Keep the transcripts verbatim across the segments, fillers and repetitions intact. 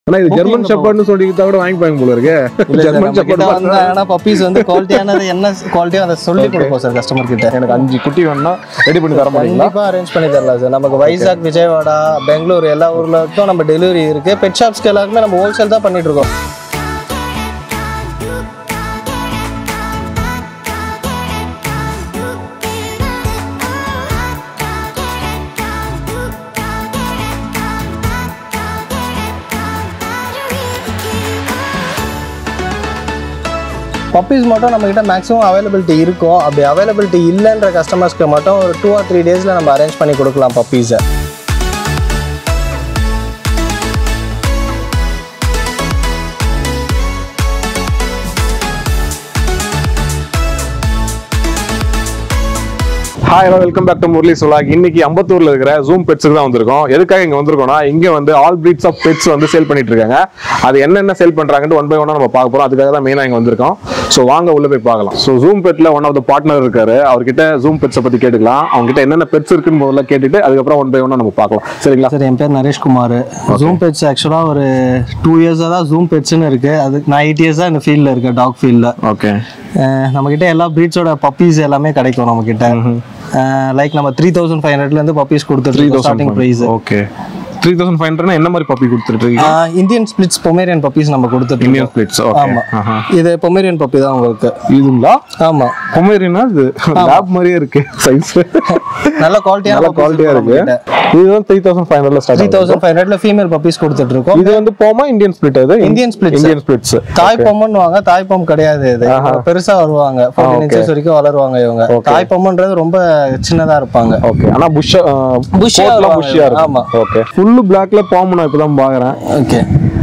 ஆனா இது ஜெர்மன் ஷெப்பர்ட்னு சொல்லிட்டா கூட வாங்கிப்பாங்க போல இருக்கு. ஜெர்மன் ஷெப்பர்ட் வந்து ஆனா பப்பீஸ் வந்து குவாலிட்டியானது என்ன குவாலிட்டியோ அதை சொல்லி கொடுப்போம் சார் கஸ்டமர் கிட்ட. எனக்கு அஞ்சு குட்டி வேணும்னா ரெடி பண்ணி தர முடியுங்களா? கண்டிப்பா அரேஞ்ச் பண்ணி தரலாம் சார். நமக்கு வைசாக், விஜயவாடா, பெங்களூர் எல்லா ஊர்லக்கும் நம்ம டெலிவரி இருக்கு. பெட் ஷாப்ஸ்க்கு எல்லாருக்குமே நம்ம ஹோல்சேல் தான் பண்ணிட்டு இருக்கோம். பப்பீஸ் மட்டும் நம்மகிட்ட மேக்ஸிமம் அவைலபிலிட்டி இருக்கும். அப்படி அவைலபிலிட்டி இல்லைன்ற கஸ்டமர்ஸ்க்கு மட்டும் ஒரு டூ ஆர் த்ரீ டேஸில் நம்ம அரேஞ்ச் பண்ணி கொடுக்கலாம் பப்பீஸை. Hi hello welcome back to Murali சொலாக். இன்னைக்கு அம்பத்தூர்ல இருக்கிற ஜூம் பெட்ஸுக்கு தான் வந்திருக்கோம். எதுக்காக இங்க வந்திருக்கோம்னா, இங்க வந்து ஆல் பிரீட்ஸ் ஆஃப் பெட்ஸ் வந்து சேல் பண்ணிட்டு இருக்காங்க. அது என்னென்ன சேல் பண்றாங்கன்னு ஒன் பை ஒன்னா நம்ம பார்க்க போறோம். அதுக்காக தான் மெயினா இங்க வந்திருக்கோம். ஸோ வாங்க உள்ள போய் பார்க்கலாம். ஸோ ஜூம் பெட்ல ஒன் ஆஃப் த பார்ட்னர் இருக்காரு. அவர்கிட்ட ஜூம் பெட்ஸை பத்தி கேட்டுக்கலாம். அவங்க கிட்ட என்னென்ன பெட்ஸ் இருக்குன்னு முதல்ல கேட்டுட்டு அதுக்கப்புறம் ஒன் பை ஒன்னா நம்ம பார்க்கலாம். சரிங்களா சார்? என் பேர் நரேஷ்குமார். ஜூம் பெட்ஸ் ஆக்சுவலா ஒரு டூ இயர்ஸா தான் ஜூம் பெட்ஸ்ன்னு இருக்கு. அது நான் எயிட் இயர்ஸா இந்த ஃபீல்ட்ல இருக்கேன், டாக் ஃபீல்ட்ல. ஓகே. நம்ம கிட்ட எல்லா பிரீட்ஸோட பப்பீஸ் எல்லாமே கிடைக்கும் நம்ம கிட்ட. லைக் நம்ம த்ரீ தௌசண்ட் ஃபைவ் ஹண்ட்ரட்ல இருந்து பப்பீஸ் கொடுத்துட்டு starting price. Okay. Three thousand five hundred என்ன மாதிரி பப்பி கொடுத்துட்டு இருக்கீங்க? இந்தியன் ஸ்பிளிட்ஸ் பொமேரியன் பப்பீஸ் நம்ம கொடுத்துட்டு இந்தியன் ஸ்பிளிட்ஸ். ஓகே. ஆமா, இது பொமேரியன் பப்பி தான் உங்களுக்கு. இதுங்களா? ஆமா, பொமேரியனா? இது லேப் மாதிரியே இருக்கு சைஸ். நல்ல குவாலிட்டியான நல்ல குவாலிட்டியா இருக்கு. இது வந்து த்ரீ தௌசண்ட் ஃபைவ் ஹண்ட்ரட்ல ஸ்டார்ட். த்ரீ தௌசண்ட் ஃபைவ் ஹண்ட்ரட்ல ஃபீமேல் பப்பீஸ் கொடுத்துட்டு இருக்கோம். இது வந்து போமா இந்தியன் ஸ்பிளிட்? அது இந்தியன் ஸ்பிளிட்ஸ். Indian spitz. தாய் பொம்மன்னு வாங்க. தாய் பொம் கிடையாது, இது பெருசா வருவாங்க. பதினான்கு இன்ச்சஸ் வரைக்கும் வளருவாங்க இவங்க. தாய் பொம்மன்றது ரொம்ப சின்னதா இருப்பாங்க. ஓகே. ஆனா புஷ் புஷ்ஷா புஷ்ஷியா இருக்கு. ஆமா. ஓகே. ஃபுல் பிளாக்ல பாம் நான் இப்பதான் பாக்குறேன். ஓகே.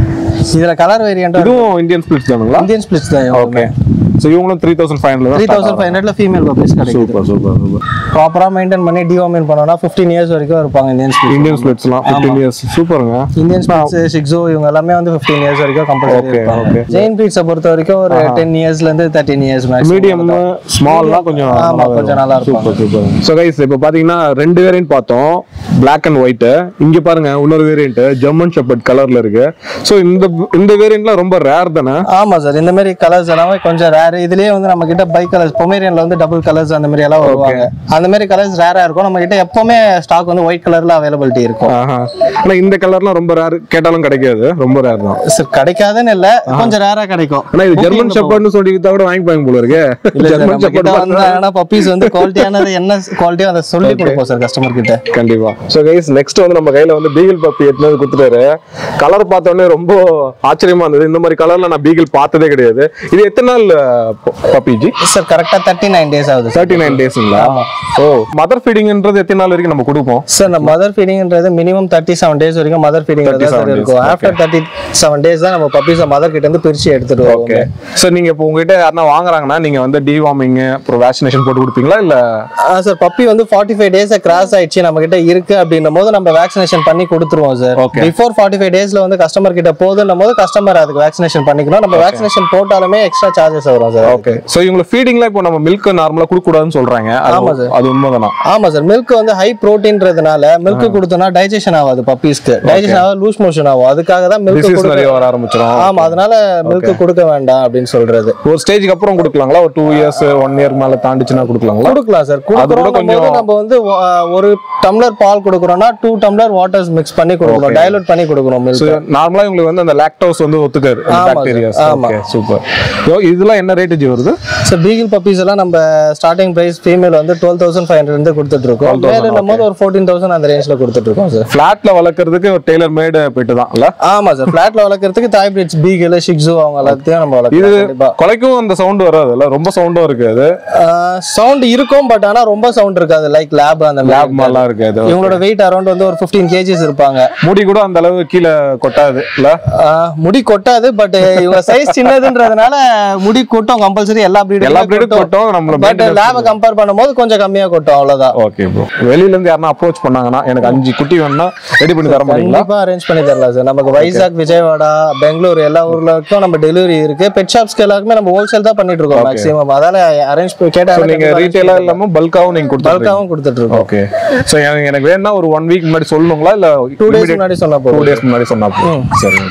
இதுல கலர் வேரியன்ட் இதுவும் இந்தியன் ஸ்பிளிட்ஸ் தானுங்களா? இந்தியன் ஸ்பிளிட்ஸ் தான். ஓகே. சோ இவங்களும் three thousand five hundred three thousand five ஹண்ட்ரட்ல ஃபீமேல் பப்பீஸ் கிடைக்கும். Super super super. ப்ராப்பரா மெயின்டைன் பண்ணி டிவார்மின் பண்ணோம்னா ஃபிஃப்டீன் இயர்ஸ் வரைக்கும் இருப்பாங்க இந்தியன் ஸ்பிளிட்ஸ். இந்தியன் ஸ்பிளிட்ஸ்லாம் ஃபிஃப்டீன் இயர்ஸ். சூப்பருங்க. இந்தியன் ஸ்பிளிட்ஸ், ஷிக்ஸோ இவங்க எல்லாமே வந்து ஃபிஃப்டீன் இயர்ஸ் வரைக்கும் கம்பல்சரி இருப்பாங்க. ஜெயின் பிரீட்ஸை பொறுத்த வரைக்கும் ஒரு டென் இயர்ஸ்ல இருந்து தேர்ட்டீன் இயர்ஸ் மேக்ஸிமம். மீடியம் ஸ்மால்லாம் கொஞ்சம் ஆமா, கொஞ்சம் நல்லா இருக்கும். Super super. சோ गाइस இப்போ பாத்தீங்கன்னா ரெண்டு வேரியன்ட் பார்த்தோம், Black and White. இங்க பாருங்க இன்னொரு வேரியன்ட் ஜெர்மன் ஷெப்பர்ட் கலர்ல இருக்கு. சோ இந்த இந்த வேரியன்ட்லாம் ரொம்ப ரேர் தானே? ஆமா சார், இந்த மாதிரி கலர்ஸ் எல்லாமே கொஞ்சம் ரேர். இதுலயே வந்து நம்ம கிட்ட பை கலர்ஸ், பொமேரியன்ல வந்து டபுள் கலர்ஸ் அந்த மாதிரி எல்லாம் வருவாங்க. அந்த மாதிரி கலர்ஸ் ரேரா இருக்கும். நம்ம கிட்ட எப்பவுமே ஸ்டாக் வந்து ஒயிட் கலர்ல அவைலபிலிட்டி இருக்கும். ஆனா இந்த கலர்லாம் ரொம்ப ரேர், கேட்டாலும் கிடைக்காது, ரொம்ப ரேர் தான் சார். கிடைக்காதுன்னு இல்ல, கொஞ்சம் ரேரா கிடைக்கும். ஆனா இது ஜெர்மன் ஷெப்பர்ட்னு சொல்லிட்டா கூட வாங்கிப்பாங்க போல இருக்கு. ஜெர்மன் ஷெப்பர்ட் வந்து ஆனா பப்பீஸ் வந்து குவாலிட்டியானது என்ன குவாலிட்டியோ அதை சொல்லி கொடுப்போம் சார் கஸ்டமர் கிட்ட. கண்டிப்பா. சோ गाइस நெக்ஸ்ட் வந்து நம்ம கையில வந்து பீகிள் பப்பி எடுத்து கொடுத்துட்டாரு. கலர் பார்த்த உடனே ரொம்ப ஆச்சரியமா இருந்தது. இந்த மாதிரி கலர்ல நான் பீகிள் பார்த்ததே கிடையாது. இது எத்தனை நாள் பப்பி ஜி? சார் கரெக்டா தேர்ட்டி நைன் டேஸ் ஆகுது. தேர்ட்டி நைன் டேஸ்ங்களா? ஓ. மதர் ஃபீடிங்ன்றது எத்தனை நாள் வரைக்கும் நம்ம கொடுப்போம்? சார் நம்ம மதர் ஃபீடிங்ன்றது மினிமம் தேர்ட்டி செவன் டேஸ் வரைக்கும் மதர் ஃபீடிங் இருக்கும். ஆஃப்டர் தேர்ட்டி செவன் டேஸ் தான் நம்ம பப்பீஸை மதர் கிட்ட இருந்து பிரிச்சு எடுத்துட்டு வரோம். ஓகே. சார் நீங்க இப்போ உங்ககிட்ட யாரனா வாங்குறாங்கன்னா நீங்க வந்து டிவார்மிங் அப்புறம் வேக்சினேஷன் போட்டு கொடுப்பீங்களா இல்ல? சார் பப்பி வந்து ஃபார்ட்டி ஃபைவ் டேஸ் கிராஸ் ஆயிடுச்சு நம்ம கிட்ட இருக்கு அப்படின்னும் போது நம்ம வேக்சினேஷன் பண்ணி கொடுத்துருவோம் சார். பிஃபோர் ஃபார்ட்டி ஃபைவ் டேஸ்ல வந்து கஸ்டமர் கிட்ட போதுன்னும் போது கஸ்டமர் அதுக்கு வேக்சினேஷன் பண்ணிக்கணும். நம்ம வேக்சினேஷன் போட்டாலுமே எக்ஸ்ட்ரா சார்ஜஸ் வரும் சார். ஓகே. சோ இவங்க ஃபீடிங்ல இப்போ நம்ம மில்க் நார்மலா கொடுக்க கூடாதுன்னு சொல்றாங்க. ஆமா சார், அது உண்மைதானா? ஆமா சார். மில்க் வந்து ஹை புரோட்டீன்றதுனால மில்க் கொடுத்தோம்னா டைஜஷன் ஆகாது பப்பீஸ்க்கு. டைஜஷன் ஆகாது, லூஸ் மோஷன் ஆகும். அதுக்காக தான் மில்க் கொடுக்க நிறைய வர ஆரம்பிச்சிரும். ஆமா, அதனால மில்க் கொடுக்க வேண்டாம் அப்படின்னு சொல்றது. ஒரு ஸ்டேஜ்க்கு அப்புறம் கொடுக்கலாங்களா? ஒரு டூ இயர்ஸ் ஒன் இயர் மேல தாண்டிச்சுனா கொடுக்கலாங்களா? கொடுக்கலாம் சார். கொடுக்கறோம் கொஞ்சம். நம்ம வந்து ஒரு டம்ளர் பால் கொடுக்கறோம்னா டூ டம்ளர் வாட்டர்ஸ் மிக்ஸ் பண்ணி கொடுக்கணும், டைலூட் பண்ணி கொடுக்கணும் மில்க். நார்மலா உங்களுக்கு வந்து அந்த லாக்டோஸ் வந்து ஒத்துக்காது, பாக்டீரியாஸ். Okay super. சோ இதெல்லாம் என்ன ரேட் ஜி வருது? சார் பீகிள் பப்பீஸ் எல்லாம் நம்ம ஸ்டார்டிங் பிரைஸ் ஃபீமேல் வந்து டுவெல் தௌசண்ட் ஃபைவ் ஹண்ட்ரட் இருந்து கொடுத்துட்டு இருக்கோம். மேல நம்ம ஒரு ஃபோர்டீன் தௌசண்ட் அந்த ரேஞ்ச்ல கொடுத்துட்டு இருக்கோம் சார். ஃபிளாட்ல வளர்க்கறதுக்கு ஒரு டெய்லர் மேட் பெட் தான் இல்ல? ஆமா சார். ஃபிளாட்ல வளர்க்கறதுக்கு தாய் பிரீட்ஸ் பீகிள், ஷிக்ஸோ அவங்க எல்லாத்தையும் நம்ம வளர்க்கலாம். இது கொலைக்கும் அந்த சவுண்ட் வராது இல்ல? ரொம்ப சவுண்டும் இருக்காது. சவுண்ட் இருக்கும், பட் ஆனா ரொம்ப சவுண்ட் இருக்காது. லைக் லேப் அந்த லேப் மாதிரிலாம் இருக்காது. இவங்களோட வெயிட் அரௌண்ட் வந்து ஒரு ஃபிஃப்டீன் கேஜிஸ் இருப்பாங்க. முடி கூட அந்த அளவு கீழே கொட்டாது இல்ல? முடி கொட்டாது, பட் இவங்க சைஸ் சின்னதுன்றதுனால முடி கொட்டும் கம்பல்சரி. எல்லா பிரீடும் எல்லா பிரீடும் கொட்டும். நம்ம பட் லேபை கம்பேர் பண்ணும்போது கொஞ்சம் கம்மியா கொட்டும், அவ்வளவுதான். Okay bro. வெளியில இருந்து யாரனா அப்ரோச் பண்ணாங்கன்னா எனக்கு அஞ்சு குட்டி வேணும்னா ரெடி பண்ணி தர முடியுங்களா? கண்டிப்பா அரேஞ்ச் பண்ணி தரலாம் சார். நமக்கு வைசாக், விஜயவாடா, பெங்களூர் எல்லா ஊர்லக்கும் நம்ம டெலிவரி இருக்கு. பெட் ஷாப்ஸ்க்கு எல்லாருக்குமே நம்ம ஹோல்சேல் தான் பண்ணிட்டு இருக்கோம் மேக்ஸிமம். அதால அரேஞ்ச் கேட்டா நீங்க ரீட்டைலா இல்லாம பல்காவும் நீங்க கொடுத்து பல்காவும் கொடுத்துட்டு இருக்கோம். ஓகே. சோ எனக்கு வேணும்னா ஒரு ஒன் வீக் முன்னாடி சொல்லணுங்களா இல்ல டூ டேஸ் முன்னாடி சொன்னா போதும்? டூ டேஸ் முன்னாடி சொன்னா போதும். சரி ஓகே.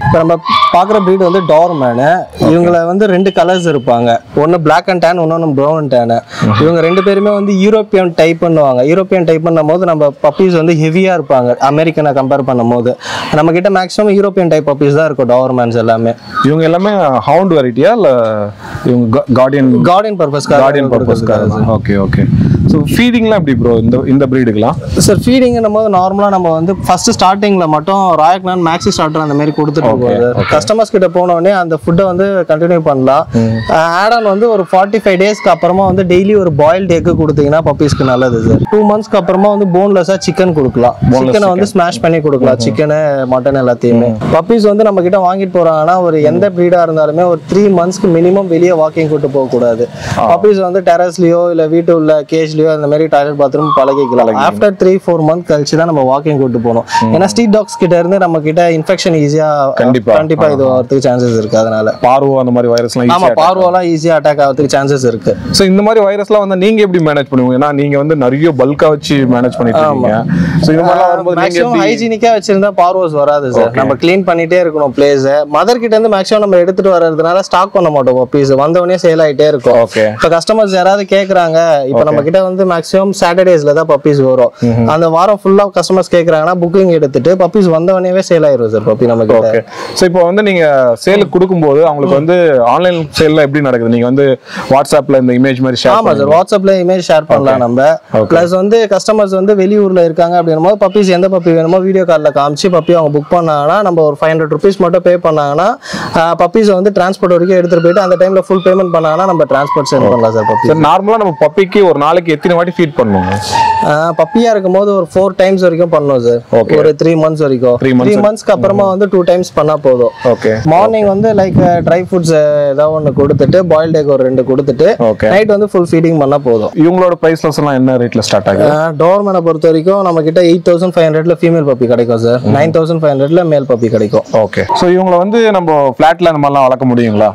இப்போ நம்ம பார்க்குற breed வந்து டார்மேனு. இவங்களை வந்து ரெண்டு கலர்ஸ் இருப்பாங்க, ஒன்று பிளாக் அண்ட் டேன், இன்னொன்று ப்ரௌன் அண்ட் டேனு. இவங்க ரெண்டு பேருமே வந்து யூரோப்பியன் டைப் பண்ணுவாங்க. யூரோப்பியன் டைப் பண்ணும் போது நம்ம பப்பீஸ் வந்து ஹெவியாக இருப்பாங்க அமெரிக்கனை கம்பேர் பண்ணும் போது. நம்ம கிட்ட மேக்ஸிமம் யூரோப்பியன் டைப் பப்பீஸ் தான் இருக்கும் டார்மேன்ஸ் எல்லாமே. இவங்க எல்லாமே ஹவுண்ட் வெரைட்டியா இல்லை இவங்க கார்டியன் கார்டியன் பர்பஸ் கார்டியன் பர்பஸ்க்காக? Okay okay. ஸோ ஃபீடிங்லாம் எப்படி ப்ரோ இந்த இந்த ப்ரீடுக்கெலாம்? சார் ஃபீடிங்கும் போது நார்மலாக நம்ம வந்து ஃபர்ஸ்ட் ஸ்டார்டிங்கில் மட்டும் ராயக்னான் மேக்ஸி ஸ்டார்டர் அந்த மாதிரி கொடுத்துட்டு இருக்கோம் சார். கஸ்டமர்ஸ் கிட்ட போனோடனே அந்த ஃபுட்டை வந்து கண்டினியூ பண்ணலாம். ஆட் ஆன் வந்து ஒரு ஃபார்ட்டி ஃபைவ் டேஸ்க்கு அப்புறமா வந்து டெய்லி ஒரு பாயில்டு எக்கு கொடுத்தீங்கன்னா பப்பீஸ்க்கு நல்லது சார். டூ மந்த்ஸ்க்கு அப்புறமா வந்து போன்லெஸ்ஸாக சிக்கன் கொடுக்கலாம். சிக்கனை வந்து ஸ்மாஷ் பண்ணி கொடுக்கலாம், சிக்கனு மட்டன் எல்லாத்தையுமே. பப்பீஸ் வந்து நம்ம கிட்ட வாங்கிட்டு போறாங்கன்னா ஒரு எந்த ப்ரீடாக இருந்தாலுமே ஒரு த்ரீ மந்த்ஸ்க்கு மினிமம் வெளியே வாக்கிங் கூட்டு போகக்கூடாது. பப்பீஸ் வந்து டெரஸ்லயோ இல்லை வீட்டு உள்ள கேஜ்லயோ அந்த மாதிரி டாய்லெட் பாத்ரூம் பழகிக்கலாம். ஆஃப்டர் த்ரீ ஃபோர் மந்த் கழிச்சு தான் நம்ம வாக்கிங் கூட்டு போகணும். ஏன்னா ஸ்ட்ரீட் டாக்ஸ் கிட்ட இருந்து நம்ம கிட்ட இன்ஃபெக்ஷன் ஈஸியா கண்டிப்பா கண்டிப்பா இது வரதுக்கு சான்சஸ் இருக்கு. அதனால பார்வோ அந்த மாதிரி வைரஸ்லாம் ஆமா பார்வோலாம் ஈஸியா அட்டாக் ஆகிறதுக்கு சான்சஸ் இருக்கு. ஸோ இந்த மாதிரி வைரஸ்லாம் வந்து நீங்க எப்படி மேனேஜ் பண்ணுவீங்க? ஏன்னா நீங்க வந்து நிறைய பல்கா வச்சு மேனேஜ் பண்ணிட்டு இருக்கீங்க. ஸோ இந்த மாதிரிலாம் வரும்போது நீங்க எப்படி ஹைஜீனிக்கா வச்சிருந்தா பார்வோஸ் வராது சார். நம்ம க்ளீன் பண்ணிட்டே இருக்கணும் பிளேஸ். மதர் கிட்ட இருந்து மேக்ஸிமம் நம்ம எடுத்துட்டு வர்றதுனால ஸ்டாக் பண்ண மாட்டோம். பப்பீஸ் வந்தவனே சேல் ஆயிட்டே இருக்கும். இப்போ கஸ்டமர்ஸ் யாராவது கேக்குறாங்க, இப்போ நம்ம கிட்ட வந்து மேக்ஸிமம் சாட்டர்டேஸ்ல தான் பப்பீஸ் வரும். அந்த வாரம் ஃபுல்லா கஸ்டமர்ஸ் கேக்குறாங்கன்னா புக்கிங் எடுத்துட்டு பப்பீஸ் வந்தவனே சேல் ஆயிரும் சார் பப்பி நம்ம கிட்ட. ஓகே. சோ இப்போ வந்து நீங்க சேலுக்கு கொடுக்கும்போது அவங்களுக்கு வந்து ஆன்லைன் சேல்ல எப்படி நடக்குது? நீங்க வந்து வாட்ஸ்அப்ல இந்த இமேஜ் மாதிரி ஷேர் ஆமா சார், வாட்ஸ்அப்ல இமேஜ் ஷேர் பண்ணலாம் நம்ம. பிளஸ் வந்து கஸ்டமர்ஸ் வந்து வெளியூர்ல இருக்காங்க அப்படின்னும் போது பப்பீஸ் எந்த பப்பி வேணுமோ வீடியோ கால்ல காமிச்சு பப்பி அவங்க புக் பண்ணாங்கன்னா நம்ம ஒரு ஃபைவ் ஹண்ட்ரட் ருபீஸ் மட்டும் பே பண்ணாங்கன்னா பப்பீஸ் வந்து டிரான்ஸ்போர்ட் வரைக்கும் எடுத்துட்டு போயிட்டு அந்த டைம்ல ஃபுல் பேமெண்ட் பண்ணாங்கன்னா நம்ம டிரான்ஸ்போர்ட் சென்ட் பண்ணலாம் சார். பப்பி சார் நார்மலா நம்ம பப்பிக்கு ஒரு நாளைக்கு எத்தனை வாட்டி ஃபீட் பண்ணுவோம்? பப்பியா இருக்கும் போது ஒரு ஃபோர் டைம்ஸ் வரைக்கும் பண்ணோம் சார். ஒரு த்ரீ மந்த்ஸ் வரைக்கும். த்ரீ மந்த்ஸ்க்கு அப்புறமா வந்து டூ டைம்ஸ் பண்ணா போதும். ஓகே. மார்னிங் வந்து லைக் ட்ரை ஃபுட்ஸ் ஏதாவது ஒன்று கொடுத்துட்டு பாயில்ட் எக் ஒரு ரெண்டு கொடுத்துட்டு நைட் வந்து ஃபுல் ஃபீடிங் பண்ணா போதும். இவங்களோட பிரைஸ்லஸ் எல்லாம் என்ன ரேட்ல ஸ்டார்ட் ஆகுது? டோர்மேனை பொறுத்த வரைக்கும் நம்ம கிட்ட எயிட் தௌசண்ட் ஃபைவ் ஹண்ட்ரட்ல ஃபீமேல் பப்பி கிடைக்கும் சார். நைன் தௌசண்ட் ஃபைவ் ஹண்ட்ரட்ல மேல் பப்பி கிடைக்கும். ஓகே. ஸோ இவங்களை வந்து நம்ம ஃபிளாட்ல அந்த மாதிரிலாம் வளர்க்க முடியுங்களா?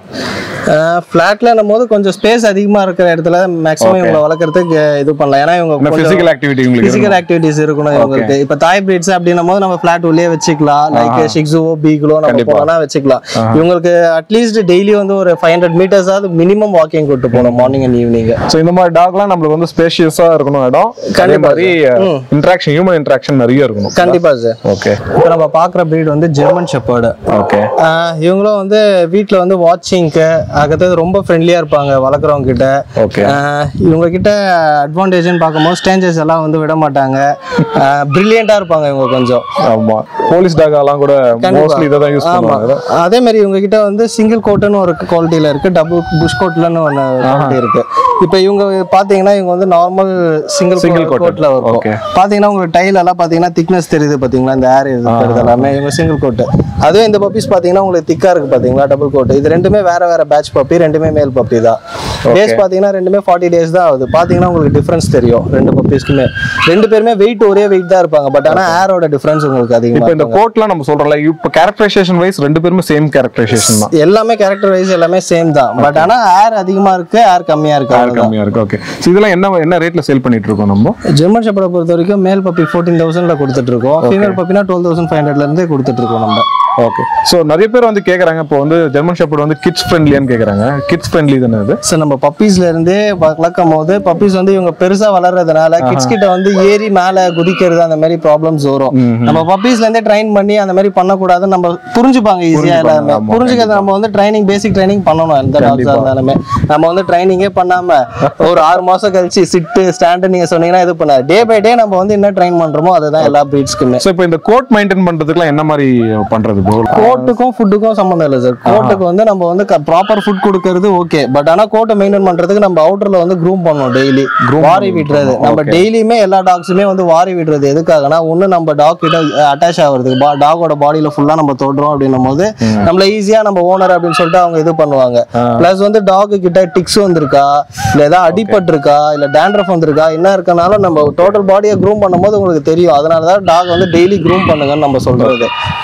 ஃபிளாட்ல போது கொஞ்சம் ஸ்பேஸ் அதிகமா இருக்கிற இடத்துல மேக்ஸிமம் இவங்களை வளர்க்கறதுக்கு இது பண்ணலாம். ஏன்னா இவங்க பிசிக்கல் ஆக்டிவிட்டி பிசிக்கல் ஆக்டிவிட்டிஸ் இருக்கணும் இவங்களுக்கு. இப்போ தாய் பிரீட்ஸ் அப்படின்னும் போது நம்ம ஃபிளாட் உள்ளே வச்சுக்கலாம். லைக் ஷிக்ஸுவோ பீக்லோ நம்ம போனா வச்சுக்கலாம். இவங்களுக்கு அட்லீஸ்ட் டெய்லி வந்து ஒரு ஃபைவ் ஹண்ட்ரட் மீட்டர்ஸ் ஆகுது மினிமம் வாக்கிங் கூட்டு போகணும் மார்னிங் அண்ட் ஈவினிங். ஸோ இந்த மாதிரி டாக்லாம் நம்மளுக்கு வந்து ஸ்பேஷியஸா இருக்கணும் இடம். அதே மாதிரி இன்டராக்ஷன் ஹியூமன் இன்டராக்ஷன் நிறைய இருக்கணும். கண்டிப்பா சார். ஓகே. இப்போ நம்ம பார்க்குற பிரீட் வந்து ஜெர்மன் ஷெப்பர்டு. ஓகே. இவங்களும் வந்து வீட்டில் வந்து வாட்சிங்க்கு அடுத்தது ரொம்ப ஃப்ரெண்ட்லியா இருப்பாங்க வளர்க்குறவங்க கிட்ட. ஓகே. இவங்க கிட்ட அட்வான்டேஜ்னு பார்க்கும்போது ஸ்ட்ரேஞ்சர்ஸ் எல்லாம் வந்து விட மாட்டாங்க. பிரில்லியண்டா இருப்பாங்க இவங்க கொஞ்சம். ஆமா. போலீஸ் டாக் எல்லாம் கூட மோஸ்ட்லி இத தான் யூஸ் பண்ணுவாங்க. அதே மாதிரி இவங்க கிட்ட வந்து சிங்கிள் கோட்னு ஒரு குவாலிட்டில இருக்கு, டபுள் புஷ் கோட்லன்னு ஒரு குவாலிட்டி இருக்கு. இப்போ இவங்க பாத்தீங்கன்னா இவங்க வந்து நார்மல் சிங்கிள் சிங்கிள் கோட்ல வரும். பாத்தீங்கன்னா உங்களுக்கு டைல் எல்லாம் பாத்தீங்கன்னா திக்னஸ் தெரியுது பாத்தீங்களா, இந்த ஏர் இருக்கிறது எல்லாமே இவங்க சிங்கிள் கோட். அதுவே இந்த பப்பீஸ் பாத்தீங்கன்னா உங்களுக்கு திக்கா இருக்கு பாத்தீங்களா, டபுள் கோட். இது ரெண்டுமே வேற வேற பேட்ச் பப்பி, ரெண்டுமே மேல் பப்பி தான். டேஸ் பாத்தீங்கன்னா ரெண்டுமே ஃபார்ட்டி டேஸ் தான் ஆகுது. பாத்தீங்கன்னா உங்களுக்கு டிஃபரன்ஸ் தெரியும் ரெண்டு பப்பீஸ்க்குமே. ரெண்டு பேருமே வெயிட் ஒரே வெயிட் தான் இருப்பாங்க, பட் ஆனா ஏரோட டிஃபரன்ஸ் உங்களுக்கு அதிகமா. இப்போ இந்த கோட்லாம் நம்ம சொல்றோம்ல, இப்போ கேரக்டரைசேஷன் வைஸ் ரெண்டு பேருமே சேம் கேரக்டரைசேஷன் தான். எல்லாமே கேரக்டர் வைஸ் எல்லாமே சேம் தான், பட் ஆனா ஏர் அதிகமா இருக்கு, ஏர் கம்மியா இருக்கு. ஏர் கம்மியா இருக்கு. ஓகே. சோ இதெல்லாம் என்ன என்ன ரேட்ல சேல் பண்ணிட்டு இருக்கோம் நம்ம? ஜெர்மன் ஷெப்பர்டை பொறுத்த வரைக்கும் மேல் பப்பி ஃபோர்டீன் தௌசண்ட்ல கொடுத்துட்டு இருக்கோம். ஃபீமேல் பப்பினா டுவெல் தௌசண்ட் ஃபைவ் ஹண்ட்ரட்ல இருந்து கொடுத்துட்டு இருக்கோம் நம்ம. ஓகே. சோ நிறைய பேர் வந்து கேக்குறாங்க, இப்போ வந்து ஜெர்மன் ஷெப்பர்ட் வந்து கிட்ஸ் ஃப்ரெண்ட்லியான்னு கேக்குறாங்க. கிட்ஸ் ஃப்ரெண்ட்லி தானே அது? சார் நம்ம பப்பீஸ்ல இருந்தே வளர்க்கும் போது பப்பீஸ் வந்து இவங்க பெருசா வளர்றதுனால கிட்ஸ் கிட்ட வந்து ஏறி மேல குதிக்கிறது அந்த மாதிரி ப்ராப்ளம்ஸ் வரும். நம்ம பப்பீஸ்ல இருந்தே ட்ரைன் பண்ணி அந்த மாதிரி பண்ணக்கூடாதுன்னு நம்ம புரிஞ்சுப்பாங்க ஈஸியா. எல்லாமே புரிஞ்சுக்கிறது நம்ம வந்து ட்ரைனிங் பேசிக் ட்ரைனிங் பண்ணணும். எந்த டாக்ஸா இருந்தாலுமே நம்ம வந்து ட்ரைனிங்கே பண்ணாம ஒரு ஆறு மாசம் கழிச்சு சிட்டு ஸ்டாண்டு நீங்க சொன்னீங்கன்னா இது பண்ண டே பை டே நம்ம வந்து என்ன ட்ரைன் பண்றோமோ அதுதான் எல்லா பிரீட்ஸ்க்குமே. சோ இப்போ இந்த கோட் மெயின்டைன் பண்றதுக்குலாம் என்ன மாதிரி பண்றது? கோட்டுக்கும் ஃபுட்டுக்கும் சம்பந்தம் இல்லை சார். கோட்டுக்கு வந்து நம்ம வந்து ப்ராப்பர் ஃபுட் கொடுக்கறது ஓகே, பட் ஆனா கோட்டை மெயின்டைன் பண்றதுக்கு நம்ம அவுட்டர்ல வந்து க்ரூம் பண்ணணும். டெய்லி வாரி விடுறது. நம்ம டெய்லியுமே எல்லா டாக்ஸுமே வந்து வாரி விடுறது எதுக்காகனா, ஒண்ணு நம்ம டாக் கிட்ட அட்டாச் ஆகுறதுக்கு, டாகோட பாடியில ஃபுல்லா நம்ம தொடுறோம் அப்படின்னும் போது நம்மள ஈஸியா நம்ம ஓனர் அப்படின்னு சொல்லிட்டு அவங்க இது பண்ணுவாங்க. பிளஸ் வந்து டாக் கிட்ட டிக்ஸ் வந்திருக்கா, இல்ல ஏதாவது அடிபட்டு இருக்கா, இல்ல டேண்ட்ரஃப் வந்திருக்கா, என்ன இருக்கனாலும் நம்ம டோட்டல் பாடியை க்ரூம் பண்ணும்போது உங்களுக்கு தெரியும். அதனாலதான் டாக் வந்து டெய்லி க்ரூம் பண்ணுங்கன்னு நம்ம சொல்றது.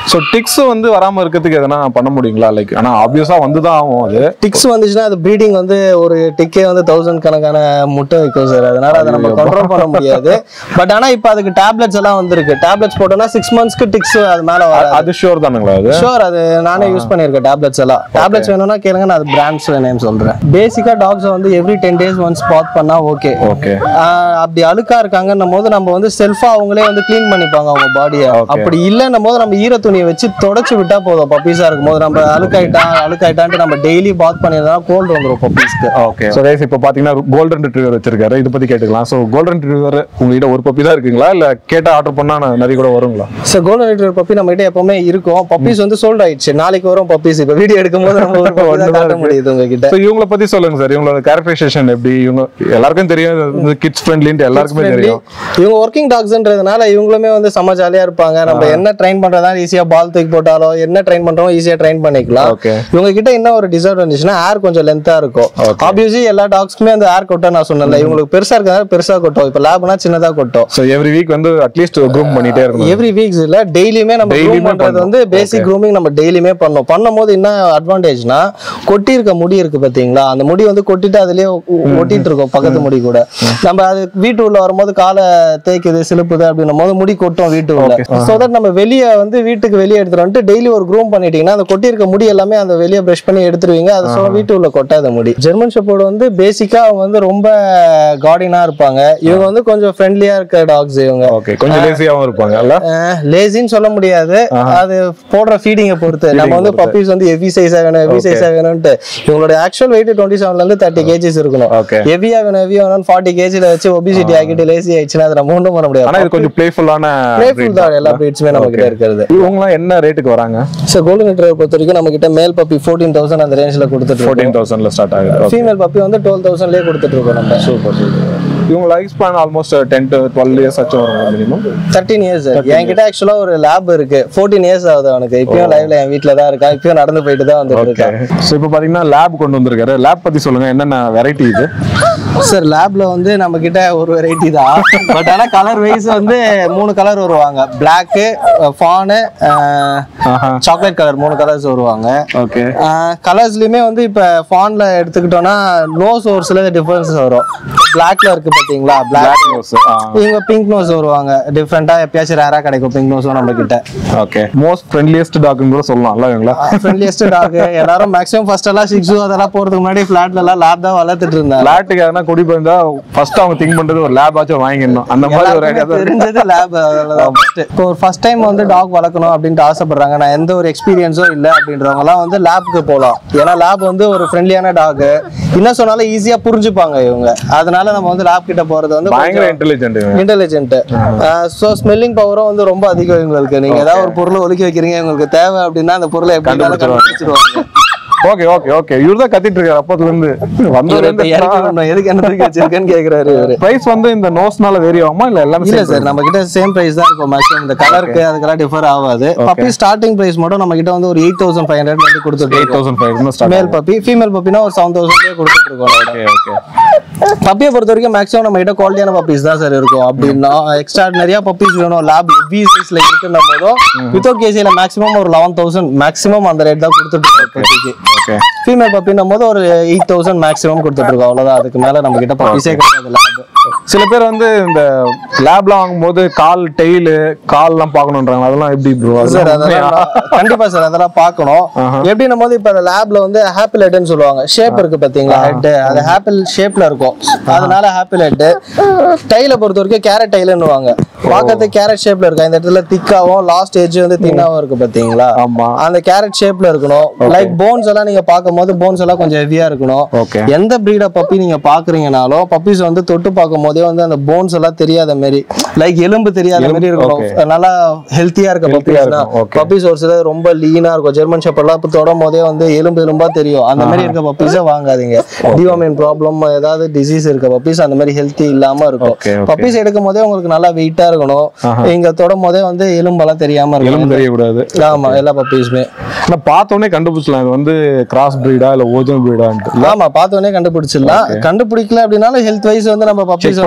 சோ டிக்ஸ் வந்து வராம இருக்கிறதுக்கு எதனா பண்ண முடியுங்களா? லைக் ஆனா ஆப்வியஸா வந்து தான் ஆகும். அது டிக்ஸ் வந்துச்சுன்னா அது ப்ரீடிங் வந்து ஒரு டிக்கே வந்து தௌசண்ட் கணக்கான முட்டை வைக்கும் சார். அதனால அதை நம்ம கண்ட்ரோல் பண்ண முடியாது. பட் ஆனா இப்போ அதுக்கு டேப்லெட்ஸ் எல்லாம் வந்திருக்கு. டேப்லெட்ஸ் போட்டோம்னா சிக்ஸ் மந்த்ஸ்க்கு டிக்ஸ் அது மேல வராது. அது ஷூர் தானுங்களா? அது ஷூர். அது நானே யூஸ் பண்ணிருக்கேன் டேப்லெட்ஸ் எல்லாம். டேப்லெட்ஸ் வேணும்னா கேளுங்க, நான் அது பிராண்ட்ஸ் நேம் சொல்றேன். பேசிக்கா டாக்ஸ் வந்து every ten days once bath பண்ணா ஓகே. ஓகே. அப்படி அழுக்கா இருக்காங்கன்னும் போது நம்ம வந்து செல்ஃபா அவங்களே வந்து கிளீன் பண்ணிப்பாங்க அவங்க பாடியை. அப்படி இல்லைன்னும் போது நம்ம ஈர துணியை வச்சு தொடச்சு விட்டா போதும். பப்பீஸா இருக்கும் போது நம்ம அழுக்காயிட்டா அழுக்காயிட்டான்ட்டு நம்ம டெய்லி பாத் பண்ணிருந்தா கோல்டு வந்துடும் பப்பீஸ்க்கு. ஓகே. சோ கைஸ் இப்போ பாத்தீங்கன்னா கோல்டன் ரிட்ரீவர் வச்சிருக்காரு. இத பத்தி கேட்டுக்கலாம். சோ கோல்டன் ரிட்ரீவர் உங்ககிட்ட ஒரு பப்பி தான் இருக்குங்களா, இல்ல கேட்டா ஆர்டர் பண்ணா நிறைய கூட வருங்களா? சார் கோல்டன் ரிட்ரீவர் பப்பி நம்ம கிட்ட எப்பவுமே இருக்கும். பப்பீஸ் வந்து சோல்ட் ஆயிடுச்சு. நாளைக்கு வரும் பப்பீஸ். இப்போ வீடியோ எடுக்கும் போது நம்ம ஒரு பப்பி காட்ட முடியுது உங்ககிட்ட. சோ இவங்கள பத்தி சொல்லுங்க சார். இவங்களோட கேரக்டரைசேஷன் எப்படி? இவங்க எல்லாருக்கும் தெரியும் கிட்ஸ் ஃப்ரெண்ட்லின்னு எல்லாருக்குமே தெரியும். இவங்க ஒர்க்கிங் டாக்ஸ்ன்றதுனால இவங்களுமே வந்து செம ஜாலியா இருப்பாங்க. நம்ம என்ன ட்ரெயின் பண்றதா ஈஸியா பால் தூக்கி போட்டாலோ என்ன ட்ரெயின் பண்றோம் ஈஸியா ட்ரெயின் பண்ணிக்கலாம். இவங்க கிட்ட என்ன ஒரு டிஸ்அட்வான்டேஜ்னா ஏர் கொஞ்சம் லென்த்தா இருக்கும். ஆப்வியஸ்லி எல்லா டாக்ஸ்க்குமே அந்த ஏர் கொட்ட நான் சொன்னல, இவங்களுக்கு பெருசா இருக்கனால பெருசா கொட்டும். இப்போ லேப்னா சின்னதா கொட்டும். சோ எவ்ரி வீக் வந்து அட்லீஸ்ட் க்ரூம் பண்ணிட்டே இருக்கணும். எவ்ரி வீக்ஸ் இல்ல டெய்லியுமே நம்ம க்ரூம் பண்றது வந்து பேசிக் க்ரூமிங் நம்ம டெய்லியுமே பண்ணோம். பண்ணும்போது என்ன அட்வான்டேஜ்னா கொட்டி இருக்க முடி இருக்கு பாத்தீங்களா, அந்த முடி வந்து கொட்டிட்டு அதுலயே ஒட்டிட்டு இருக்கும் பக்கத்து முடி கூட. நம்ம அது வீட்டு உள்ள வரும்போது காலை தேய்க்குது சிலுப்புது அப்படின்னும் போது முடி கொட்டும் வீட்டு உள்ள. சோ தட் நம்ம வெளியே வந்து வீட்டுக்கு வெளியே எடுத்துட்டு வந்துட்டு டெய்லி ஒரு க்ரூம் பண்ணிட்டீங்கன்னா அந்த கொட்டி இருக்க முடி எல்லாமே அந்த வெளியே பிரஷ் பண்ணி எடுத்துருவீங்க. அது சோ வீட்டு உள்ள கொட்டாத முடி. ஜெர்மன் ஷெப்பர்ட் வந்து பேசிக்கா அவங்க வந்து ரொம்ப கார்டினா இருப்பாங்க. இவங்க வந்து கொஞ்சம் ஃப்ரெண்ட்லியா இருக்க டாக்ஸ். இவங்க ஓகே கொஞ்சம் லேசியாவும் இருப்பாங்கல்ல. லேசின்னு சொல்ல முடியாது, அது போடுற ஃபீடிங்கை பொறுத்து. நம்ம வந்து பப்பீஸ் வந்து ஹெவி சைஸா வேணும் ஹெவி சைஸா வேணும்ட்டு இவங்களோட ஆக்சுவல் வெயிட் டுவெண்ட்டி செவன்ல இருந்து தேர்ட்டி கேஜிஸ் இருக்கணும். ஹெவியா வேணும் ஹெவியா வேணும் ஃபார்ட்டி கேஜில வச்சு ஒபிசிட்டி ஆகிட்டு லேசி ஆயிடுச்சுன்னா அதை நம்ம ஒன்றும் பண்ண முடியாது. ஆனா இது கொஞ்சம் பிளேஃபுல்லான பிளேஃபுல் தான் எல்லா பிரீட்ஸுமே நம்ம கிட்ட இருக்கிறது. இவங்கலாம் என்ன ரேட்டுக்கு வராங்க சார்? கோல்டன் ரிட்ரீவர் பொறுத்த வரைக்கும் நம்ம கிட்ட மேல் பப்பி ஃபோர்டீன் தௌசண்ட் அந்த ரேஞ்சில் கொடுத்துட்டு ஃபோர்டீன் தௌசண்ட்ல ஸ்டார்ட் ஆகுது. ஃபீமேல் பப்பி வந்து டுவெல் தௌசண்ட்லேயே கொடுத்துட்டு இருக்கோம் நம்ம. Super super. இவங்க life span almost ten to twelve years ஆச்சு வரும் மினிமம். Thirteen years sir. என்கிட்ட ஆக்சுவலா ஒரு லேப் இருக்கு. ஃபோர்டீன் இயர்ஸ் ஆகுது அவனுக்கு. இப்பயும் லைவ்ல என் வீட்ல தான் இருக்கா. இப்பயும் நடந்து போயிட்டு தான் வந்துட்டு இருக்கா. சோ இப்போ பாத்தீங்கன்னா லேப் கொண்டு வந்திருக்காரு. லேப் பத்தி சொல்லுங்க, என்னென்ன வெரைட்டி இது? சார் லேப்ல வந்து நம்ம கிட்ட ஒரு வெரைட்டி தான். பட் ஆனா கலர் வைஸ் வந்து மூணு கலர் வருவாங்க. பிளாக், ஃபான், சாக்லேட் கலர் மூணு கலர்ஸ் வருவாங்க. ஓகே. கலர்ஸ்லயுமே வந்து இப்ப ஃபான்ல எடுத்துக்கிட்டோம்னா நோஸ் ஒரு சில டிஃபரன்சஸ் வரும். பிளாக்ல இருக்கு பாத்தீங்களா, பிளாக் நோஸ். இவங்க பிங்க் நோஸ் வருவாங்க. டிஃபரெண்டா எப்பயாச்சும் ரேரா கிடைக்கும் பிங்க் நோஸும் நம்ம கிட்ட. ஓகே. மோஸ்ட் ஃப்ரெண்ட்லியஸ்ட் டாக்னு கூட சொல்லலாம்ல இவங்கள. Friendliest dog. எல்லாரும் மேக்ஸிமம் ஃபர்ஸ்ட் எல்லாம் சிக்ஸு அதெல்லாம் போறதுக்கு முன்னாடி ஃபிளாட்ல எல்லாம் லேப் தான் வளர்த்துட்டு இருந்தாங்க. ஃபிளாட்டுக்கு எதனா குடி போயிருந்தா ஃபர்ஸ்ட் அவங்க திங்க் பண்றது ஒரு லேப் ஆச்சும் வாங்கிடணும். அந்த மாதிரி ஒரு ஐடியா தான் தெரிஞ்சது லேப். இப்போ ஒரு ஃபர்ஸ்ட் டைம் வந்து டாக் வளர்க்கணும் அப்படின்ட்டு ஆசைப்படுறாங்க, நான் எந்த ஒரு எக்ஸ்பீரியன்ஸும் இல்லை அப்படின்றவங்க எல்லாம் வந்து லேப்க்கு போகலாம். ஏன்னா லேப் வந்து ஒரு ஃப்ரெண்ட்லியான டாக். என்ன சொன்னாலும் ஈஸியா புரிஞ்சுப்பாங்க இவங்க. அதனால நம்ம வந்து லேப் கிட்ட போறது வந்து பயங்கர இன்டெலிஜென்ட் இன்டெலிஜென்ட். சோ ஸ்மெல்லிங் பவரும் வந்து ரொம்ப அதிகம் இவங்களுக்கு. நீங்க ஏதாவது ஒரு பொருளை ஒலிக்க வைக்கிறீங்க உங்களுக்கு தேவை அப்படின்னா அந்த பொருளை எப்படி கண்டுபிடிச்சிருவாங்க. Okay okay okay. இவரு தான் கத்திட்டு இருக்காரு அப்பத்துல இருந்து வந்ததுல இருந்து. எதுக்கு என்ன தூக்கி வச்சிருக்கேன்னு கேக்குறாரு இவரு. பிரைஸ் வந்து இந்த நோஸ்னால வேரி ஆகுமா இல்ல எல்லாமே? இல்ல சார், நம்ம கிட்ட சேம் பிரைஸ் தான் இருக்கும். மேக்ஸிமம் இந்த கலருக்கு அதுக்கெல்லாம் டிஃபர் ஆகாது. பப்பி ஸ்டார்டிங் பிரைஸ் மட்டும் நம்ம கிட்ட வந்து ஒரு எயிட் தௌசண்ட் ஃபைவ் ஹண்ட்ரட் வந்து கொடுத்துட்டு eight thousand five hundred male puppy. Female பப்பினா ஒரு செவன் தௌசண்ட்லேயே கொடுத்துட்டு இருக்கோம். Okay okay. பப்பியை பொறுத்த வரைக்கும் மேக்ஸிமம் நம்ம கிட்ட குவாலிட்டியான பப்பீஸ் தான் சார் இருக்கும். அப்படின்னா எக்ஸ்ட்ரா நிறைய பப்பீஸ் வேணும் லேப் ஹெவி சைஸ்ல இருக்குன்ற போதும் வித்தவுட் கேசியில மேக்ஸிமம் ஒரு லெவன் தௌசண்ட் மேக்ஸிமம் அந்த ரேட் தான் கொடுத்துட்டு இருக்கோம். ஃபீமேல் பப்பின்னும் போது ஒரு எயிட் தௌசண்ட் மேக்ஸிமம் கொடுத்துட்டு இருக்கோம். அவ்வளவுதான், அதுக்கு மேல நம்ம கிட்ட பப்பீஸே கிடையாது லேப். சில பேர் வந்து இந்த லேப்லாம் வாங்கும்போது கால் டெய்லு கால் எல்லாம் பாக்கணும்ன்றாங்க. அதெல்லாம் எப்படி ப்ரோ? சார் அதெல்லாம் கண்டிப்பா சார் அதெல்லாம் பார்க்கணும். எப்படின்னும் போது இப்ப லேப்ல வந்து ஹாப்பிள் ஹெட்னு சொல்லுவாங்க. ஷேப் இருக்கு பாத்தீங்களா, ஹெட் அது ஹாப்பிள் ஷேப்ல இருக்கும். அதனால ஹாப்பிள் ஹெட். டைல பொறுத்த வரைக்கும் கேரட் டைல்னு வாங்க. பார்க்கறதுக்கு கேரட் ஷேப்ல இருக்கு. இந்த இடத்துல திக்காவும் லாஸ்ட் எட்ஜ் வந்து தின்னாவும் இருக்கு பாத்தீங்களா. ஆமா, அந்த கேரட் ஷேப்ல இருக்கணும். லைக் போன்ஸ் எல்லாம் நீங்க பார்க்கும்போது போன்ஸ் எல்லாம் கொஞ்சம் ஹெவியா இருக்கணும். எந்த பிரீட் ஆஃப் பப்பி நீங்க பாக்குறீங்கனாலும் பப்பீஸ் வந்து தொட்டு பார்க்கும் போதே வந்து அந்த போன்ஸ் எல்லாம் தெரியாத மாதிரி லைக் எலும்பு தெரியாத மாதிரி இருக்கணும். நல்லா ஹெல்த்தியா இருக்க பப்பீஸ்னா பப்பீஸ் ஒரு சில ரொம்ப லீனா இருக்கும். ஜெர்மன் ஷெப்பர்ட்லாம் இப்போ தொடும் போதே வந்து எலும்பு எலும்பா தெரியும். அந்த மாதிரி இருக்க பப்பீஸை வாங்காதீங்க. டிவாமின் ப்ராப்ளம் ஏதாவது டிசீஸ் இருக்க பப்பீஸ் அந்த மாதிரி ஹெல்த்தி இல்லாம இருக்கும். பப்பீஸ் எடுக்கும் போதே உங்களுக்கு நல்லா வெயிட்டா இருக்கணும். இங்க தொடும் போதே வந்து எலும்பெல்லாம் தெரியாம இருக்கும். தெரியக்கூடாது. ஆமா, எல்லா பப்பீஸுமே பார்த்தோன்னே கண்டுபிடிச்சலாம் இது வந்து கிராஸ் பிரீடா இல்ல ஒரிஜினல் பிரீடா. ஆமா, பார்த்தோன்னே கண்டுபிடிச்சிடலாம். கண்டுபிடிக்கல அப்படின்னாலும் ஹெல்த் வைஸ் வந்து நம்ம பப்பீஸ்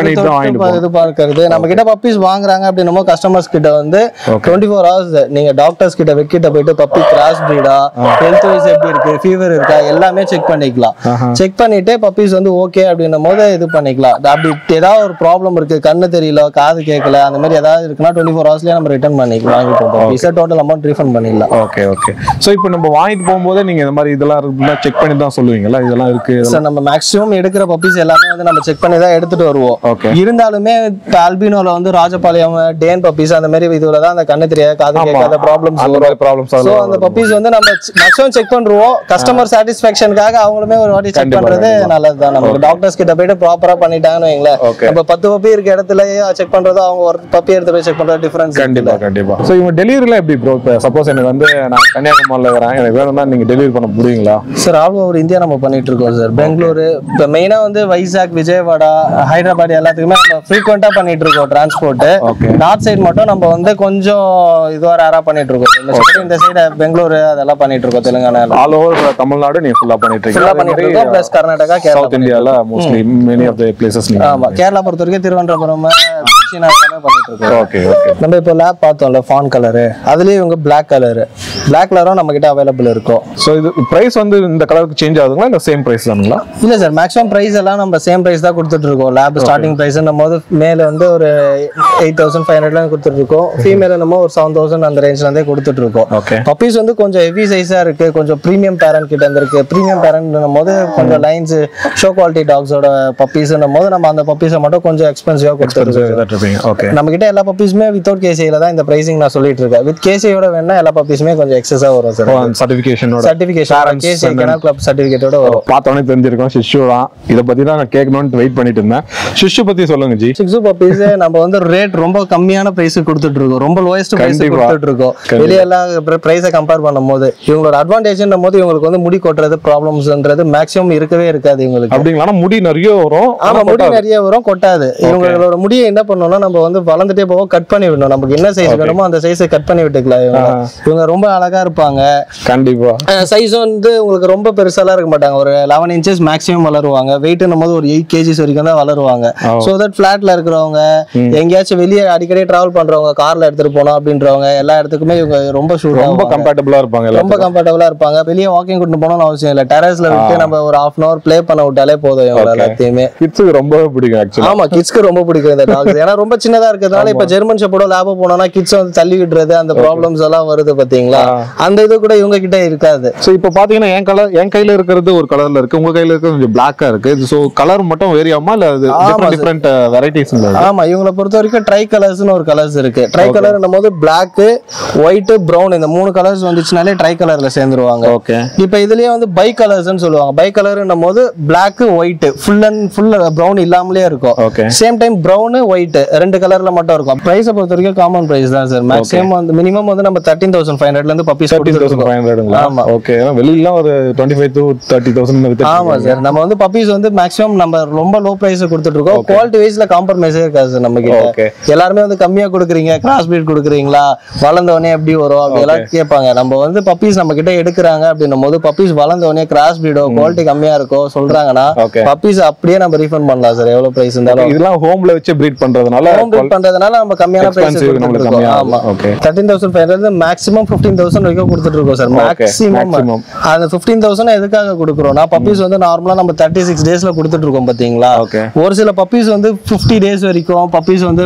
பண்ணிட்டு தான் வாங்கிட்டு போறோம். இது பார்க்கிறது நம்ம கிட்ட பப்பீஸ் வாங்குறாங்க அப்படின்னமோ கஸ்டமர்ஸ் கிட்ட வந்து டுவெண்ட்டி ஃபோர் ஹவர்ஸ் நீங்க டாக்டர்ஸ் கிட்ட வெட் கிட்ட போயிட்டு பப்பி கிராஸ் பிரீடா, ஹெல்த் வைஸ் எப்படி இருக்கு, ஃபீவர் இருக்கா, எல்லாமே செக் பண்ணிக்கலாம். செக் பண்ணிட்டு பப்பீஸ் வந்து ஓகே அப்படின்னும் போது இது பண்ணிக்கலாம். அப்படி ஏதாவது ஒரு ப்ராப்ளம் இருக்கு, கண்ணு தெரியல, காது கேட்கல, அந்த மாதிரி ஏதாவது இருக்குன்னா டுவெண்ட்டி ஃபோர் ஹவர்ஸ்லயே நம்ம ரிட்டர்ன் பண்ணிக்கலாம், வாங்கிப்போம். பப்பீஸை டோட்டல் அமௌண்ட் ரீஃபண்ட் பண்ணிடலாம். Okay okay. ஸோ இப்போ நம்ம வாங்கிட்டு போகும்போது நீங்க இந்த மாதிரி இதெல்லாம் இருக்குன்னா செக் பண்ணி தான் சொல்லுவீங்களா இதெல்லாம் இருக்கு? சார் நம்ம மேக்ஸிமம் எடுக்கிற பப்பீஸ் எல்லாமே வந்து நம்ம செக் பண்ணி தான் எடுத்துட்டு வருவோம். இருந்தாலுமே இப்போ ஆல்பினோல வந்து ராஜபாளையம், டேன் பப்பீஸ் அந்த மாதிரி இதுல தான் அந்த கண்ணு தெரியாத, காது கேட்காத ப்ராப்ளம்ஸ் ப்ராப்ளம்ஸ் ஸோ அந்த பப்பீஸ் வந்து நம்ம மேக்ஸிமம் செக் பண்ணுவோம். கஸ்டமர் சாட்டிஸ்ஃபேக்ஷனுக்காக அவங்களுமே ஒரு வாட்டி செக் பண்றது நல்லதுதான். நமக்கு டாக்டர்ஸ் கிட்ட போயிட்டு ப்ராப்பரா பண்ணிட்டாங்கன்னு வைங்களேன், நம்ம பத்து பப்பி இருக்க இடத்துலயே செக் பண்றதோ அவங்க ஒரு பப்பி எடுத்து போய் செக் பண்றது டிஃபரன்ஸ். கண்டிப்பா கண்டிப்பா. ஸோ இவங்க டெலிவரில எப்படி ப்ரோ? இப்போ சப்போஸ் எனக்கு வந்து நான் கன்னியாகுமரியில் வரேன், எனக்கு வேணும்னா நீங்க டெலிவரி பண்ண முடியுங்களா? சார் ஆல் ஓவர் இந்தியா நம்ம பண்ணிட்டு இருக்கோம் சார். பெங்களூரு, இப்போ மெயினா வந்து வைசாக், விஜயவாடா, ஹைதராபாத் எல்லாத்துக்குமே நம்ம ஃப்ரீக்வெண்டா பண்ணிட்டு இருக்கோம் டிரான்ஸ்போர்ட். நார்த் சைடு மட்டும் நம்ம வந்து கொஞ்சம் இதுவா ரேரா பண்ணிட்டு இருக்கோம். இந்த சைடு பெங்களூரு அதெல்லாம் பண்ணிட்டு இருக்கோம். தெலுங்கானா ஆல் ஓவர் தமிழ்நாடு நீங்க ஃபுல்லா பண்ணிட்டு இருக்கீங்க. ஃபுல்லா பண்ணிட்டு இருக்கோம். பிளஸ் கர்நாடகா, கேரளா, சவுத் இந்தியால mostly many of the places நீங்க. ஆமா, கேரளா பொறுத்த வரைக்கும் திருவனந்தபுரம், சீனா எல்லாமே பண்ணிட்டு இருக்கோம். Okay okay. நம்ம இப்போ லேப் பார்த்தோம்ல ஃபான் கலர், அதுலயே இவங்க பிளாக் கலர், பிளாக் கலரும் நம்ம கிட்ட அவைலபிள் இருக்கும். ஸோ இது பிரைஸ் வந்து இந்த கலருக்கு சேஞ்ச் ஆகுதுங்களா இல்ல சேம் பிரைஸ் தானுங்களா? இல்ல சார், மேக்ஸிமம் பிரைஸ் எல்லாம் நம்ம சேம் பிரைஸ் தான் கொடுத்துட்டு இருக்கோம். லேப் ஸ்டார்டிங் பிரைஸ் நம்ம போது மேல வந்து ஒரு எயிட் தௌசண்ட் ஃபைவ் ஹண்ட்ரட்ல கொடுத்துட்டு இருக்கோம். ஃபீமேல நம்ம ஒரு செவன் தௌசண்ட் அந்த ரேஞ்ச்ல இருந்தே கொடுத்துட்டு இருக்கோம். பப்பீஸ் வந்து கொஞ்சம் ஹெவி சைஸா இருக்கு, கொஞ்சம் பிரீமியம் பேரண்ட் கிட்ட இருக்கு. பிரீமியம் பேரண்ட் போது கொஞ்சம் லைன்ஸ் ஷோ குவாலிட்டி டாக்ஸோட பப்பீஸ் போது நம்ம அந்த பப்பீஸை மட்டும் கொஞ்சம் எக்ஸ்பென்சிவா கொடுத்துருக்கோம். நம்ம கிட்ட எல்லா பப்பீஸுமே வித்தவுட் கேசிஐல தான் இந்த பிரைசிங் நான் சொல்லிட்டு இருக்கேன். வித் கேசிஐயோட வேணா எல்லா பப்பீஸுமே கொஞ்சம் எக்ஸஸா வரும் சார். சர்டிஃபிகேஷனோட சர்டிஃபிகேஷன் கேசிஐ கெனல் கிளப் சர்டிஃபிகேட்டோட வரும். பார்த்தோன்னே தெரிஞ்சிருக்கும் ஷிஷு தான். இதை பத்தி தான் நான் கேட்கணும்னு வெயிட் பண்ணிட்டு இருந்தேன். ஷிஷு பத்தி சொல்லுங்க ஜி. ஷிஷு பப்பீஸ் நம்ம வந்து ரேட் ரொம்ப கம்மியான பிரைஸ் கொடுத்துட்டு இருக்கோம். ரொம்ப லோயஸ்ட் பிரைஸ் கொடுத்துட்டு இருக்கோம். வெளிய எல்லாம் பிரைஸை கம்பேர் பண்ணும்போது இவங்களோட அட்வான்டேஜ்ன்ற போது இவங்களுக்கு வந்து முடி கொட்டுறது ப்ராப்ளம்ஸ்ன்றது மேக்ஸிமம் இருக்கவே இருக்காது இவங்களுக்கு. அப்படிங்களா? முடி நிறைய வரும். ஆமா, முடி நிறைய வரும், கொட்டாது. இவங்களோட முடியை என்ன பண்ணணும்னா நம்ம வந்து வளர்ந்துட்டே போவோம், கட் பண்ணி விடணும். நமக்கு என்ன சைஸ் வேணுமோ அந்த சைஸை கட் பண்ணி விட்டுக்கலாம். இவங்க ரொம்ப அழகா இருப்பாங்க. கண்டிப்பா. சைஸ் வந்து உங்களுக்கு ரொம்ப பெருசாலாம் இருக்க மாட்டாங்க. ஒரு லெவன் இன்ச்சஸ் மேக்ஸிமம் வளருவாங்க. வெயிட்னும் போது ஒரு எயிட் கேஜிஸ் வரைக்கும் தான் வளருவாங்க. சோ தட் பிளாட்ல இருக்கிறவங்க, எங்கேயாச்சும் வெளியே அடிக்கடி டிராவல் பண்றவங்க, கார்ல எடுத்துட்டு போனோம் அப்படின்றவங்க எல்லா இடத்துக்குமே இவங்க ரொம்ப சூட் ரொம்ப கம்ஃபர்டபுளா இருப்பாங்க. ரொம்ப கம்ஃபர்டபுளா இருப்பாங்க. வெளியே வாக்கிங் கூட்டு போகணும்னு அவசியம் இல்லை. டெரஸ்ல விட்டு நம்ம ஒரு ஹாஃப் அன் அவர் ப்ளே பண்ண விட்டாலே போதும். இவங்க எல்லாத்தையுமே கிட்ஸ்க்கு ரொம்ப பிடிக்கும் ஆக்சுவலி. ஆமா, கிட்ஸ்க்கு ரொம்ப பிடிக்கும் இந்த டாக்ஸ். ஏன்னா ரொம்ப சின்னதா இருக்கிறதுனால இப்ப ஜெர்மன் ஷெப்பர்டோ லேபோ போனோம்னா கிட்ஸ் வந்து தள்ளி விடுறது, அந்த ப்ராப்ளம்ஸ் எல்லாம் வருது பாத்தீங்களா. அந்த இது கூட இவங்க கிட்ட இருக்காது. சோ இப்போ பாத்தீங்கன்னா என் கலர் என் கையில இருக்கிறது ஒரு கலர்ல இருக்கு, உங்க கையில இருக்கிறது கொஞ்சம் பிளாக்கா இருக்கு. சோ கலர் மட்டும் வேரி ஆகுமா இல்ல டிஃபரண்ட் டிஃபரண்ட் வெரைட்டிஸ்? ஆமா, இவங்களை பொறுத்த வரைக்கும் ட்ரை கலர்ஸ்னு ஒரு கலர்ஸ் இருக்கு. ட்ரை கலர்னும் போது பிளாக், ஒயிட், பிரவுன் இந்த மூணு கலர்ஸ் வந்துச்சுனாலே ட்ரை கலர்ல சேர்ந்துருவாங்க. ஓகே. இப்போ இதுலயே வந்து பை கலர்ஸ்னு சொல்லுவாங்க. பை கலர்னும் போது black, white, full and full brown இல்லாமலே இருக்கும். சேம் டைம் பிரவுன், ஒயிட் ரெண்டு கலர்ல மட்டும் இருக்கும். பிரைஸ் பொறுத்த வரைக்கும் காமன் பிரைஸ் தான் சார். மேக்ஸிமம் வந்து மினிமம் வந்து நம்ம தேர்ட்டீன் தௌசண்ட் ஃபைவ் ஹண்ட்ரட்ல இருந்து பப்பீஸ் தேர்ட்டீன் தௌசண்ட் ஃபைவ் ஹண்ட்ரட்ங்களா? ஆமா. ஓகே. வெளியில ஒரு twenty five to thirty thousand. ஆமா சார். நம்ம வந்து பப்பீஸ் வந்து மேக்ஸிமம் நம்ம ரொம்ப லோ பிரைஸ் கொடுத்துட்டு இருக்கோம். குவாலிட்டி வைஸ்ல காம்ப்ரமைஸே இருக்காது சார் நம்ம கிட்ட. எல்லாருமே வந்து கம்மியா கொடுக்குறீங்க, கிராஸ் பிரீட் கொடுக்குறீங்களா, வளர்ந்த உடனே எப்படி வரும் அப்படி எல்லாம் கேட்பாங்க. நம்ம வந்து பப்பீஸ் நம்ம கிட்ட எடுக்கிறாங்க அப்படின்னும் போது பப்பீஸ் வளர்ந்த உடனே கிராஸ் பிரீடோ குவாலிட்டி கம்மியா இருக்கோ சொல்றாங்கன்னா பப்பீஸ் அப்படியே நம்ம ரீஃபண்ட் பண்ணலாம் சார். எவ்வளவு பிரைஸ் இருந்தாலும் இதெல்லாம் ஹோம்ல வச்சு பிரீட் பண்றதுனால ஹோம் பிரீட் பண்றதுனால நம்ம கம்மியான பிரைஸ் கொடுத்துருக்கோம். ஆமா, thirteen thousand five hundred maximum fifteen thousand வரைக்கும் கொடுத்துட்டு இருக்கோம் சார். மேக்ஸிமம் அந்த ஃபிஃப்டீன் தௌசண்ட் எதுக்காக கொடுக்குறோம்னா பப்பீஸ் வந்து நார்மலா நம்ம தேர்ட்டி சிக்ஸ் டேஸ்ல கொடுத்துட்டு இருக்கோம் பாத்தீங்களா. ஒரு சில பப்பீஸ் வந்து பிப்டி டேஸ் வரைக்கும் பப்பீஸ் வந்து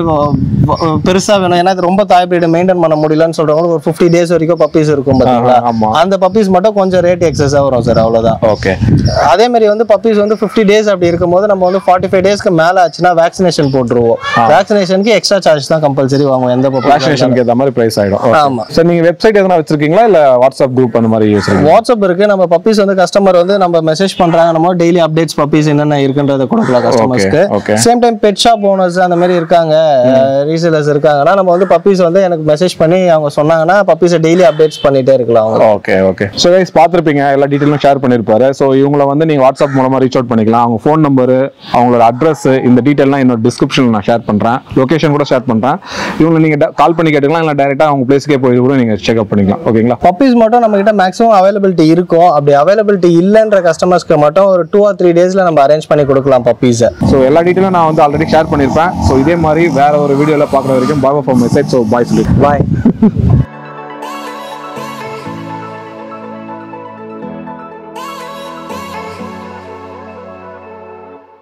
பெருசா வேணும், ஏன்னா ரொம்ப தாய்ப்பீடு மெயின்டைன் பண்ண முடியலன்னு சொல்றவங்க ஒரு பிப்டி டேஸ் வரைக்கும் பப்பீஸ் இருக்கும் பாத்தீங்களா. அந்த பப்பீஸ் மட்டும் கொஞ்சம் ரேட் எக்ஸஸா வரும் சார், அவ்வளவுதான். ஓகே. அதே மாதிரி வந்து பப்பீஸ் வந்து பிப்டி டேஸ் அப்படி இருக்கும்போது நம்ம வந்து ஃபார்ட்டி ஃபைவ் டேஸ்க்கு மேல ஆச்சுன்னா வேக்சினேஷன் போட்டுருவோம். வேக்சினேஷனுக்கு எக்ஸ்ட்ரா சார்ஜ் தான் கம்பல்சரி வாங்குவோம். எந்த வேக்சினேஷனுக்கு ஏத்த மாதிரி பிரைஸ் ஆயிடும். ஆமா சார். நீங்க வெப்சைட் எதனா வச்சிருக்கீங்களா இல்ல வாட்ஸ்அப் குரூப் அந்த மாதிரி யூஸ் பண்ணுவீங்களா? வாட்ஸ்அப் இருக்கு. நம்ம பப்பீஸ் வந்து கஸ்டமர் வந்து நம்ம மெசேஜ் பண்றாங்க, நம்ம டெய்லி அப்டேட்ஸ் பப்பீஸ் என்னென்ன இருக்குன்றத கொடுக்கலாம் கஸ்டமர்ஸ்க்கு. Same time pet shop owners அந்த மாதிரி இருக்காங்க, ரீசேலர்ஸ் இருக்காங்கன்னா நம்ம வந்து பப்பீஸ் வந்து எனக்கு மெசேஜ் பண்ணி அவங்க சொன்னாங்கன்னா பப்பீஸை டெய்லி அப்டேட்ஸ் பண்ணிட்டே இருக்கலாம் அவங்க. Okay okay. ஸோ கைஸ் பார்த்துருப்பீங்க, எல்லா டீட்டெயிலும் ஷேர் பண்ணியிருப்பாரு. ஸோ இவங்களை வந்து நீங்கள் வாட்ஸ்அப் மூலமாக ரீச் அவுட் பண்ணிக்கலாம். அவங்க ஃபோன் நம்பரு, அவங்களோட அட்ரஸ், இந்த டீட்டெயிலாம் என்னோட டிஸ்கிரிப்ஷனில் நான் ஷேர் பண்ணுறேன். பண்ணுறேன், லொகேஷன் கூட ஷேர் பண்ணுறேன். இவங்களை நீங்கள் கால் பண்ணி கேட்டுக்கலாம், இல்லை டேரெக்டாக அவங்க பிளேஸ்க்கே போய் கூட நீங்கள் செக்அப் பண்ணிக்கலாம். ஓகேங்களா? பப்பீஸ் மட்டும் நம்ம கிட்ட மேக்ஸிமம் அவைலபிலிட்டி இருக்கும். அப்படி அவைலபிலிட்டி இல்லைன்ற கஸ்டமர்ஸ்க்கு மட்டும் ஒரு டூ ஆர் த்ரீ டேஸ்ல நம்ம அரேஞ்ச் பண்ணி கொடுக்கலாம் பப்பீஸை. ஸோ எல்லா டீட்டெயிலும் நான் வந்து ஆல்ரெடி ஷேர் பண்ணியிருப்பேன். ஸோ இதே மாதிரி வேற ஒரு வீடியோவில் பார்க்குற வரைக்கும் bye from my side. So bye சொல்லி பாய்.